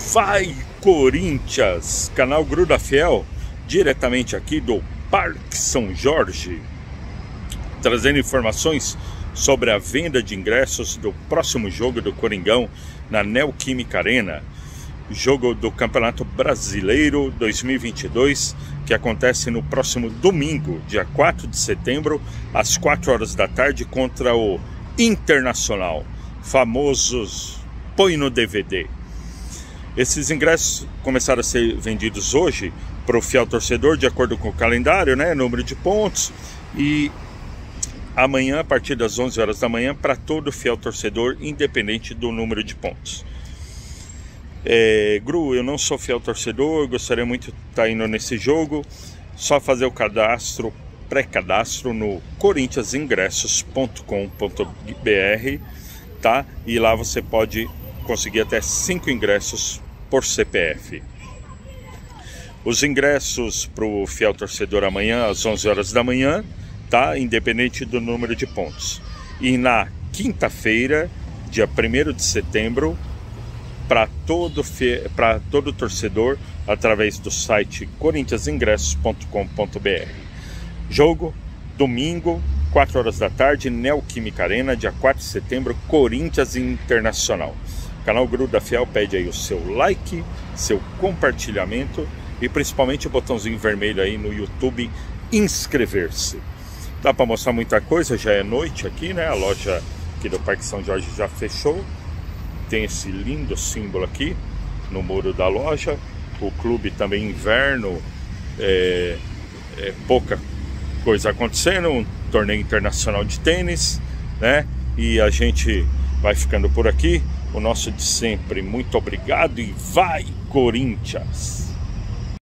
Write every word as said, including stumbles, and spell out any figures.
Vai Corinthians, canal Gruda Fiel, diretamente aqui do Parque São Jorge, trazendo informações sobre a venda de ingressos do próximo jogo do Coringão na Neoquímica Arena, jogo do Campeonato Brasileiro dois mil e vinte e dois, que acontece no próximo domingo, dia quatro de setembro, às quatro horas da tarde, contra o Internacional, famosos põe no D V D. Esses ingressos começaram a ser vendidos hoje para o fiel torcedor, de acordo com o calendário, né, número de pontos, e amanhã, a partir das onze horas da manhã, para todo fiel torcedor, independente do número de pontos. É, Gru, eu não sou fiel torcedor, gostaria muito de estar indo nesse jogo. Só fazer o cadastro, pré-cadastro no corinthians ingressos ponto com ponto br, tá? E lá você pode conseguir até cinco ingressos por C P F. Os ingressos para o fiel torcedor amanhã às onze horas da manhã, tá? Independente do número de pontos. E na quinta-feira, dia primeiro de setembro, para todo, para todo torcedor, através do site corinthians ingressos ponto com ponto br. Jogo, domingo, quatro horas da tarde, Neoquímica Arena, dia quatro de setembro, Corinthians Internacional. O canal Gruda Fiel pede aí o seu like, seu compartilhamento e principalmente o botãozinho vermelho aí no YouTube, inscrever-se. Dá para mostrar muita coisa, já é noite aqui, né? A loja aqui do Parque São Jorge já fechou. Tem esse lindo símbolo aqui no muro da loja. O clube também inverno, é, é pouca coisa acontecendo, um torneio internacional de tênis, né? E a gente vai ficando por aqui. O nosso de sempre, muito obrigado e vai Corinthians!